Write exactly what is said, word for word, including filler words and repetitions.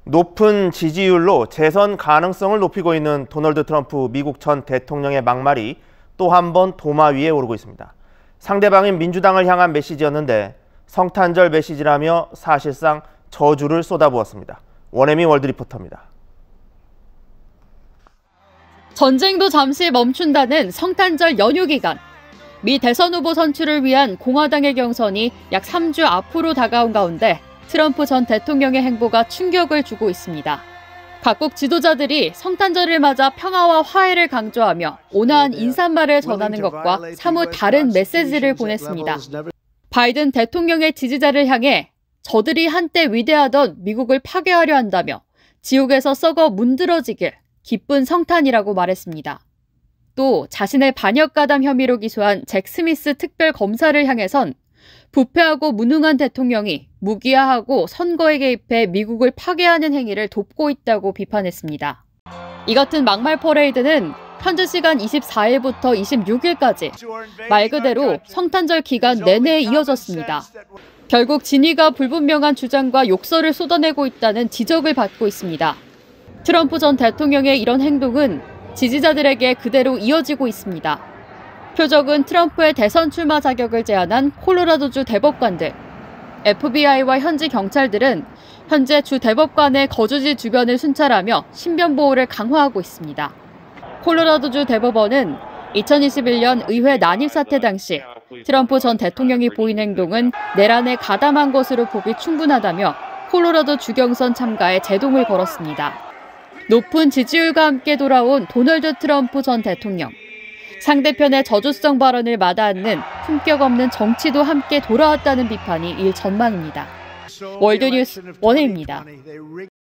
높은 지지율로 재선 가능성을 높이고 있는 도널드 트럼프 미국 전 대통령의 막말이 또 한 번 도마 위에 오르고 있습니다. 상대방인 민주당을 향한 메시지였는데 성탄절 메시지라며 사실상 저주를 쏟아부었습니다. 원혜미 월드리포터입니다. 전쟁도 잠시 멈춘다는 성탄절 연휴 기간. 미 대선 후보 선출을 위한 공화당의 경선이 약 삼 주 앞으로 다가온 가운데 트럼프 전 대통령의 행보가 충격을 주고 있습니다. 각국 지도자들이 성탄절을 맞아 평화와 화해를 강조하며 온화한 인사말을 전하는 것과 사뭇 다른 메시지를 보냈습니다. 바이든 대통령의 지지자를 향해 저들이 한때 위대하던 미국을 파괴하려 한다며 지옥에서 썩어 문드러지길 기쁜 성탄이라고 말했습니다. 또 자신의 반역가담 혐의로 기소한 잭 스미스 특별검사를 향해선 부패하고 무능한 대통령이 무기화하고 선거에 개입해 미국을 파괴하는 행위를 돕고 있다고 비판했습니다. 이 같은 막말 퍼레이드는 현지 시간 이십사 일부터 이십육 일까지 말 그대로 성탄절 기간 내내 이어졌습니다. 결국 진위가 불분명한 주장과 욕설을 쏟아내고 있다는 지적을 받고 있습니다. 트럼프 전 대통령의 이런 행동은 지지자들에게 그대로 이어지고 있습니다. 표적은 트럼프의 대선 출마 자격을 제한한 콜로라도주 대법관들. 에프비아이와 현지 경찰들은 현재 주 대법관의 거주지 주변을 순찰하며 신변 보호를 강화하고 있습니다. 콜로라도주 대법원은 이천이십일 년 의회 난입 사태 당시 트럼프 전 대통령이 보인 행동은 내란에 가담한 것으로 보기 충분하다며 콜로라도 주경선 참가에 제동을 걸었습니다. 높은 지지율과 함께 돌아온 도널드 트럼프 전 대통령. 상대편의 저주성 발언을 마다않는 품격 없는 정치도 함께 돌아왔다는 비판이 일 전망입니다. 월드뉴스 원혜입니다.